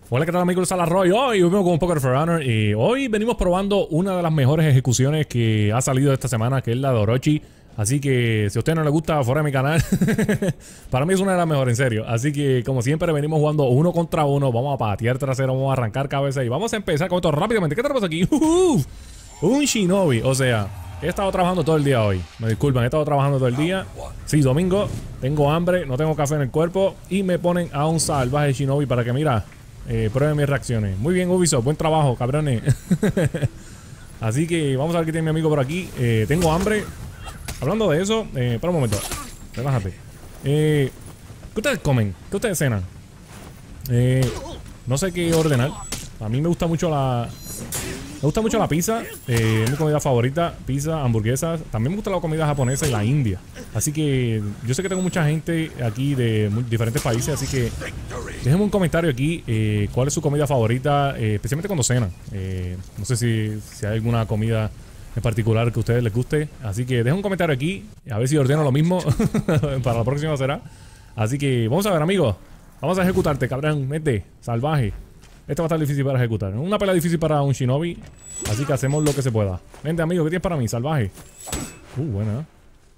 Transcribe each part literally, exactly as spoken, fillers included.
Hola, ¿qué tal amigos? Salarroy. Hoy venimos con un Poker for Honor y hoy venimos probando una de las mejores ejecuciones que ha salido esta semana, que es la de Orochi. Así que si a usted no le gusta, fuera de mi canal. Para mí es una de las mejores, en serio. Así que como siempre venimos jugando uno contra uno. Vamos a patear trasero, vamos a arrancar cabeza y vamos a empezar con esto rápidamente. ¿Qué tenemos aquí? Uh -huh. Un Shinobi, o sea, he estado trabajando todo el día hoy. Me disculpan, he estado trabajando todo el día. Sí, domingo, tengo hambre, no tengo café en el cuerpo y me ponen a un salvaje Shinobi para que, mira, eh, prueben mis reacciones. Muy bien, Ubisoft, buen trabajo, cabrones. Así que vamos a ver qué tiene mi amigo por aquí. eh, Tengo hambre. Hablando de eso, eh, para un momento, relájate. eh, ¿Qué ustedes comen? ¿Qué ustedes cenan? Eh, no sé qué ordenar. A mí me gusta mucho la... Me gusta mucho la pizza, eh, es mi comida favorita. Pizza, hamburguesas. También me gusta la comida japonesa y la india. Así que yo sé que tengo mucha gente aquí de muy diferentes países. Así que déjenme un comentario aquí, eh, cuál es su comida favorita, eh, especialmente cuando cenan. eh, No sé si, si hay alguna comida en particular que a ustedes les guste. Así que dejen un comentario aquí, a ver si ordeno lo mismo. Para la próxima será. Así que vamos a ver, amigos. Vamos a ejecutarte, cabrón. Vete, salvaje. Esto va a estar difícil para ejecutar. Una pelea difícil para un Shinobi. Así que hacemos lo que se pueda. Vente, amigo, ¿qué tienes para mí? Salvaje. Uh, buena.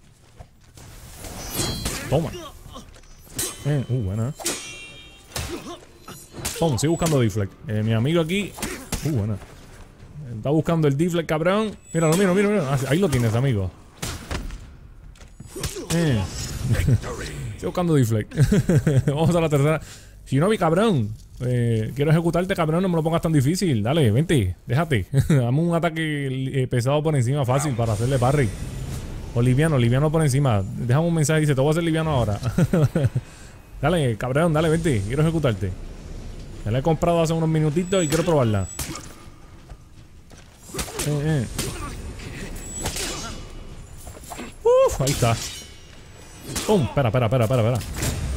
Toma. Eh, uh, buena. Toma, estoy buscando deflect. Eh, mi amigo aquí. Uh, buena. Está buscando el deflect, cabrón. Míralo, míralo, míralo, míralo. Ahí lo tienes, amigo. Eh. Estoy buscando deflect. Vamos a la tercera. Shinobi, cabrón. Eh, quiero ejecutarte, cabrón, no me lo pongas tan difícil. Dale, vente, déjate. Dame un ataque eh, pesado por encima, fácil, para hacerle parry. O liviano, liviano por encima. Déjame un mensaje y dice, te voy a hacer liviano ahora. Dale, cabrón, dale, vente. Quiero ejecutarte. Ya la he comprado hace unos minutitos y quiero probarla. Eh, eh. Uf, ahí está. Pum, espera, espera, espera, espera, espera.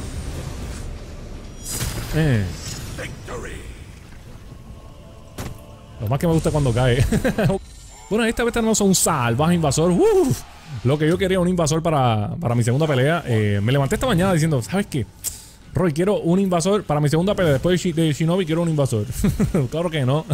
Eh. Lo más que me gusta cuando cae. Bueno, esta vez tenemos a un salvaje invasor. Uf, lo que yo quería, un invasor para, para mi segunda pelea. eh, Me levanté esta mañana diciendo, ¿sabes qué? Roy, quiero un invasor para mi segunda pelea. Después de, de Shinobi quiero un invasor. Claro que no.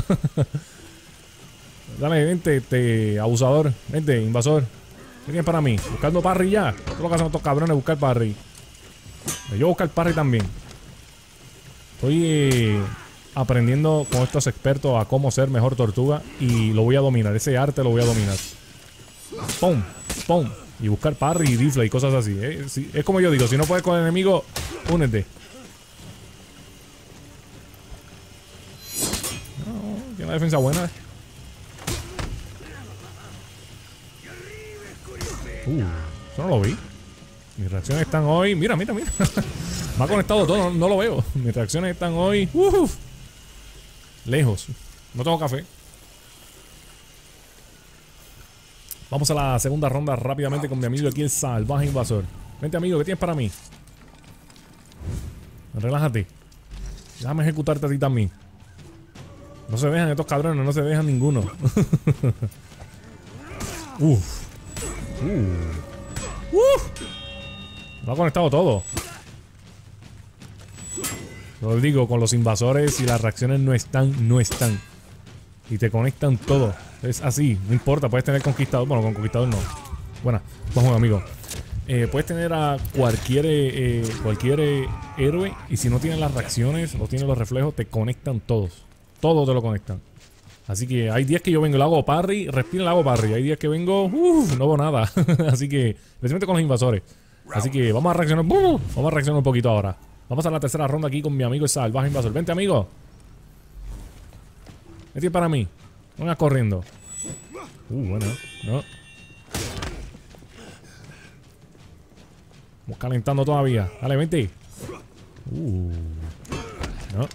Dale, vente, este abusador. Vente, invasor. ¿Qué tienes para mí? Buscando parry ya. Todo lo que hacen estos cabrones es buscar parry. Yo voy a buscar parry también. Estoy eh, aprendiendo con estos expertos a cómo ser mejor tortuga. Y lo voy a dominar, ese arte lo voy a dominar. Pum, pum. Y buscar parry y deflect y cosas así, ¿eh? Sí, es como yo digo, si no puedes con el enemigo, únete. No, tiene una defensa buena. Uh, eso no lo vi. Mis reacciones están hoy. Mira, mira, mira. Me ha conectado todo, no, no lo veo. Mis reacciones están hoy. Uh, lejos. No tengo café. Vamos a la segunda ronda rápidamente con mi amigo aquí, el salvaje invasor. Vente, amigo, ¿qué tienes para mí? Relájate. Déjame ejecutarte a ti también. No se dejan estos cabrones, no se dejan ninguno. Uf. Uh. Uf. Lo ha conectado todo. Lo digo, con los invasores, si las reacciones no están, no están. Y te conectan todo. Es así, no importa, puedes tener conquistador. Bueno, con conquistador no. Bueno, vamos, amigo. Eh, puedes tener a cualquier eh, cualquier eh, héroe. Y si no tienen las reacciones, no tienen los reflejos, te conectan todos. Todos te lo conectan. Así que hay días que yo vengo y le hago parry, respiro y le hago parry. Hay días que vengo, uff, no hago nada. Así que, especialmente con los invasores. Así que vamos a reaccionar. Vamos a reaccionar un poquito ahora. Vamos a la tercera ronda aquí con mi amigo el salvaje invasor. Vente, amigo. ¿Qué tienes para mí? Venga corriendo. Uh, bueno, no. Estamos calentando todavía. Dale, vente. Uh. No.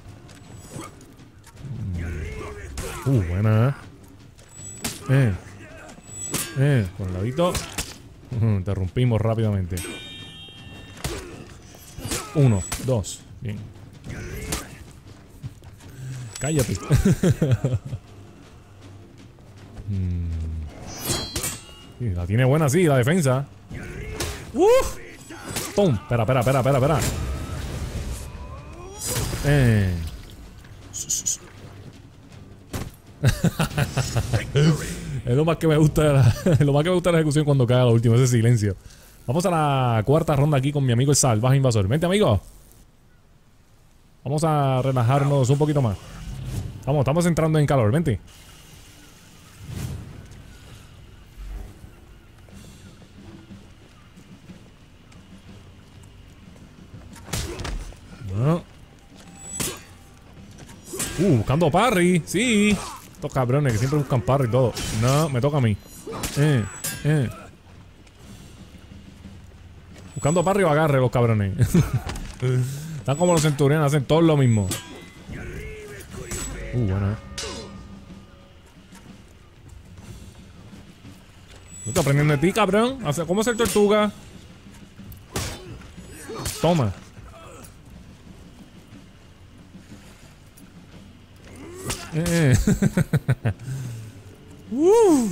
Uh, buena. Eh. Eh, con el ladito. Uh, interrumpimos rápidamente. Uno, dos. Bien. Cállate. hmm. Sí, la tiene buena, sí, la defensa. ¡Uf! ¡Pum! Espera, espera, espera, espera, espera. Eh. Es lo más que me gusta de la, lo más que me gusta de la ejecución cuando cae lo último, ese silencio. Vamos a la cuarta ronda aquí con mi amigo el salvaje invasor. Vente, amigo. Vamos a relajarnos un poquito más. Vamos, estamos entrando en calor. Vente. No. Uh, buscando parry. Sí. Estos cabrones que siempre buscan parry y todo. No, me toca a mí. Eh, eh. Buscando parry o agarre los cabrones. Están como los centuriones, hacen todo lo mismo. Uh, bueno, eh. No estoy aprendiendo de ti, cabrón. ¿Cómo hacer tortuga? Toma. Eh. uh.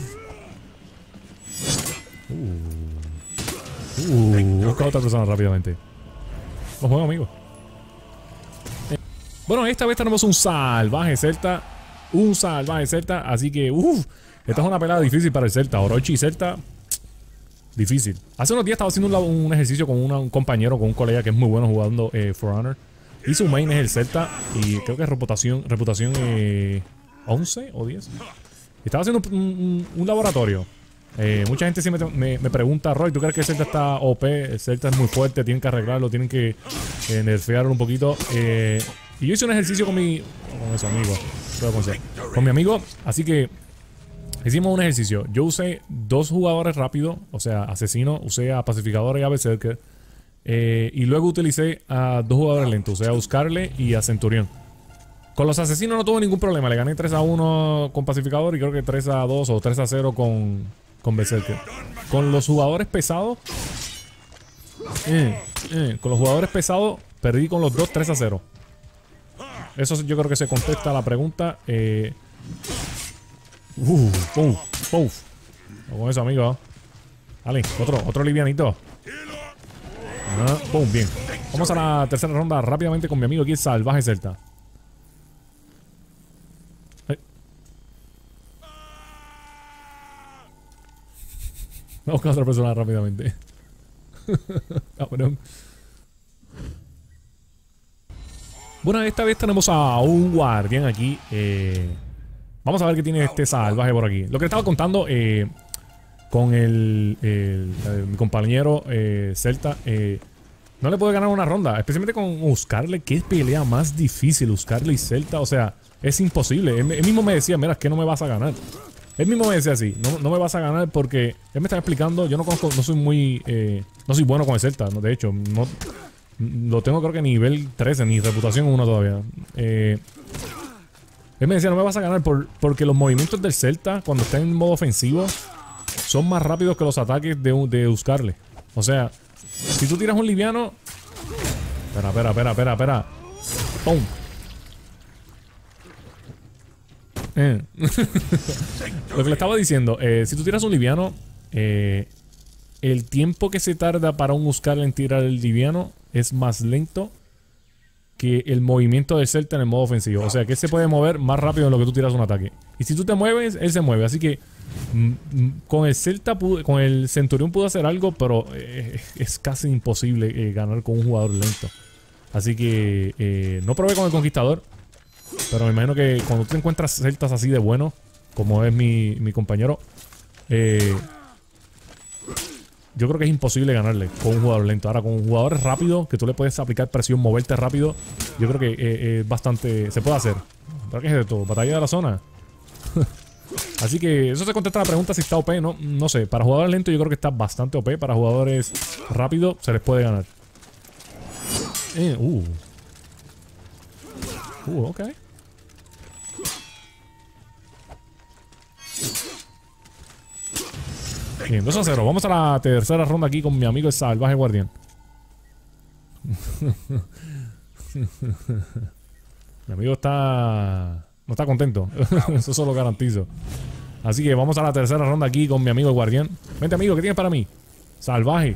Uh. Uh. Busca a otra persona rápidamente. Los juego, amigo. Eh. Bueno, esta vez tenemos un salvaje celta. Un salvaje celta. Así que, uff. Esta es una pelada difícil para el celta. Orochi y celta. Difícil. Hace unos días estaba haciendo un, un ejercicio con una, un compañero, con un colega que es muy bueno jugando eh, For Honor. Y su main es el celta. Y creo que es reputación, reputación eh, once o diez. Estaba haciendo un, un, un laboratorio. Eh, mucha gente siempre me, me pregunta, Roy, ¿tú crees que el celta está O P? El celta es muy fuerte, tienen que arreglarlo, tienen que eh, nerfearlo un poquito. Eh, y yo hice un ejercicio con mi... Con eso, amigo. Con mi amigo. Así que hicimos un ejercicio. Yo usé dos jugadores rápidos, o sea, asesino. Usé a pacificador y a berserker. Eh, y luego utilicé a dos jugadores lentos, o sea, a Uscarle y a Centurión. Con los asesinos no tuve ningún problema. Le gané tres a uno con pacificador y creo que tres a dos o tres a cero con, con berserker. Con los jugadores pesados, eh, eh, con los jugadores pesados perdí con los dos tres a cero. Eso yo creo que se contesta a la pregunta. Eh, uh, uh, uh. Con eso, amigo. Dale, otro, otro livianito. Ah, boom, bien. Vamos a la tercera ronda rápidamente con mi amigo aquí, el salvaje celta. Hey. Vamos a buscar a otra persona rápidamente. Cabrón. Bueno, esta vez tenemos a un guardián aquí. Eh, vamos a ver qué tiene este salvaje por aquí. Lo que estaba contando eh, con el, el, el mi compañero eh, celta. Eh, no le puede ganar una ronda. Especialmente con Uscarle. ¿Qué pelea más difícil? Uscarle y celta. O sea, es imposible. Él, él mismo me decía, mira, es que no me vas a ganar. Él mismo me decía así, no, no me vas a ganar porque él me está explicando. Yo no conozco, no soy muy, eh, no soy bueno con el celta. No, de hecho, no... Lo tengo creo que nivel trece, ni reputación uno todavía. Eh, él me decía, no me vas a ganar por, porque los movimientos del celta, cuando está en modo ofensivo, son más rápidos que los ataques de, de Uscarle. O sea, si tú tiras un liviano... Espera, espera, espera, espera, espera. ¡Pum! Eh. Lo que le estaba diciendo, eh, si tú tiras un liviano, eh, el tiempo que se tarda para un Uscarle en tirar el liviano es más lento que el movimiento del celta en el modo ofensivo. O sea que él se puede mover más rápido en lo que tú tiras un ataque. Y si tú te mueves, él se mueve. Así que mm, con el celta, con el centurión pudo hacer algo, pero eh, es casi imposible eh, ganar con un jugador lento. Así que eh, no probé con el conquistador, pero me imagino que cuando tú te encuentras celtas así de buenos, como es mi, mi compañero, eh, yo creo que es imposible ganarle con un jugador lento. Ahora, con un jugador rápido, que tú le puedes aplicar presión, moverte rápido, yo creo que es eh, eh, bastante... Se puede hacer. ¿Pero qué es esto? ¿Batalla de la zona? Así que eso se contesta la pregunta si está O P. No, no sé. Para jugadores lentos yo creo que está bastante O P. Para jugadores rápidos se les puede ganar. Eh, uh. Uh, ok. Bien, dos a cero. Vamos a la tercera ronda aquí con mi amigo el salvaje guardián. Mi amigo está... No está contento. Eso solo garantizo. Así que vamos a la tercera ronda aquí con mi amigo el guardián. Vente, amigo, ¿qué tienes para mí? Salvaje.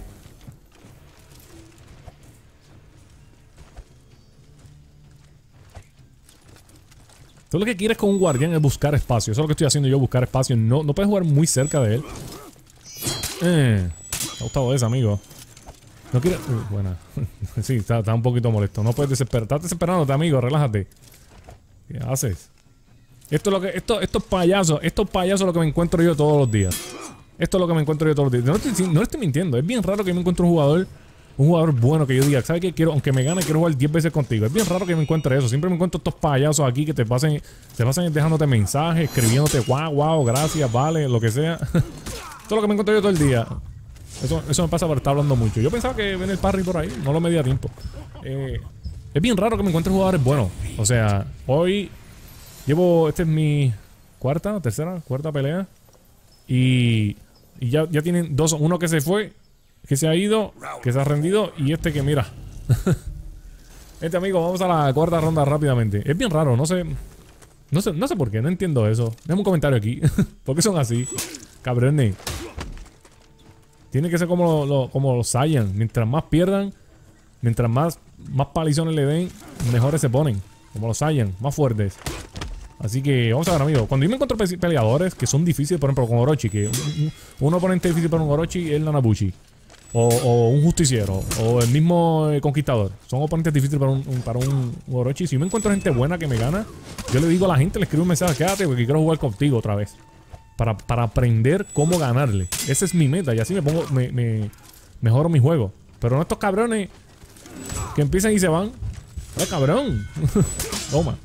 Tú lo que quieres con un guardián es buscar espacio. Eso es lo que estoy haciendo yo, buscar espacio. No, no puedes jugar muy cerca de él. Eh, me ha gustado eso, amigo. No quieres... Uh, buena. Sí, está, está un poquito molesto. No puedes desesperar. Estás desesperándote, amigo. Relájate. ¿Qué haces? Esto es lo que... Esto, estos payasos. Estos payasos es lo que me encuentro yo todos los días. Esto es lo que me encuentro yo todos los días. No estoy, no estoy mintiendo. Es bien raro que me encuentre un jugador... Un jugador bueno que yo diga, ¿sabes qué? Quiero, aunque me gane, quiero jugar diez veces contigo. Es bien raro que me encuentre eso. Siempre me encuentro estos payasos aquí que te pasen, te pasen dejándote mensajes, escribiéndote, wow, wow, gracias, vale, lo que sea. Esto es lo que me encuentro yo todo el día. Eso, eso me pasa por estar hablando mucho. Yo pensaba que viene el parry por ahí, no lo medía a tiempo. Eh, es bien raro que me encuentre jugadores buenos. O sea, hoy llevo, esta es mi cuarta, tercera, cuarta pelea. Y, y ya, ya tienen dos, uno que se fue. Que se ha ido, que se ha rendido. Y este que mira. Este amigo, vamos a la cuarta ronda rápidamente. Es bien raro, no sé. No sé, no sé por qué, no entiendo eso. Déjame un comentario aquí. ¿Por qué son así? Cabrones. Tiene que ser como, lo, como los Saiyan. Mientras más pierdan, mientras más, más palizones le den, mejores se ponen. Como los Saiyan, más fuertes. Así que vamos a ver, amigos. Cuando yo me encuentro peleadores que son difíciles, por ejemplo con Orochi, que un, un oponente difícil para un Orochi es el Nanabushi. O, o un justiciero, o el mismo eh, conquistador. Son oponentes difíciles para un, un, para un, un Orochi. Si yo me encuentro gente buena que me gana, yo le digo a la gente, le escribo un mensaje, quédate porque quiero jugar contigo otra vez. Para, para aprender cómo ganarle. Esa es mi meta y así me pongo, me, me mejoro mi juego. Pero no estos cabrones que empiezan y se van. ¡Eh, cabrón! Toma.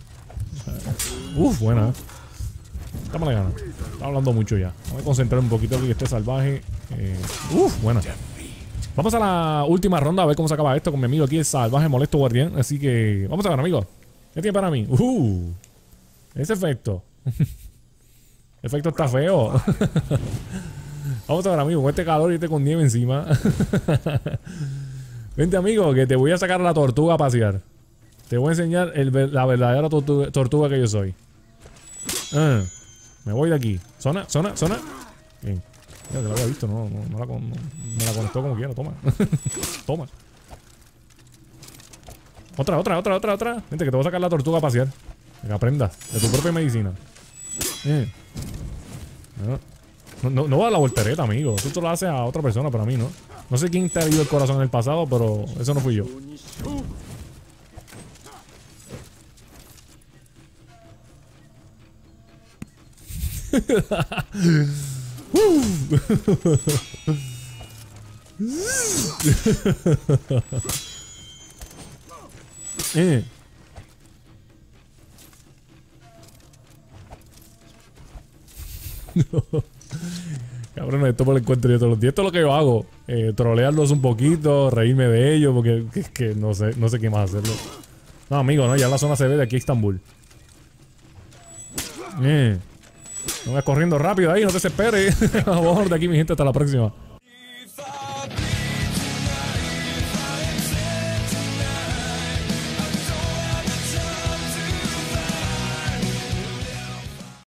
Uf, buena. Dame la gana. Está hablando mucho ya. Vamos a concentrar un poquito aquí, este salvaje. Eh, uf, buena. Vamos a la última ronda a ver cómo se acaba esto con mi amigo aquí, el salvaje molesto guardián. Así que vamos a ver, amigos. ¿Qué tiene para mí? Uh, ese efecto. El efecto está feo. Vamos a ver, amigo, con este calor y este con nieve encima. Vente, amigo, que te voy a sacar a la tortuga a pasear. Te voy a enseñar el, la verdadera tortuga, tortuga que yo soy. Uh, me voy de aquí. Zona, zona, zona. Bien. Ya te lo había visto, no, no, no, la, no me la conectó como quiera, toma. Toma. Otra, otra, otra, otra, otra. Vente, que te voy a sacar la tortuga a pasear. Que aprendas de tu propia medicina. Eh. No, no, no va a la voltereta, amigo. Tú te lo haces a otra persona, pero a mí no. No sé quién te ha herido el corazón en el pasado, pero eso no fui yo. eh. Cabrón, esto me lo encuentro yo todos los días. Esto es lo que yo hago. Eh, trolearlos un poquito, reírme de ellos, porque es que no sé, no sé qué más hacerlo. No, amigo, no, ya la zona se ve de aquí a Estambul. Eh. No vayas corriendo rápido ahí, no te desesperes. Vamos de aquí, mi gente, hasta la próxima.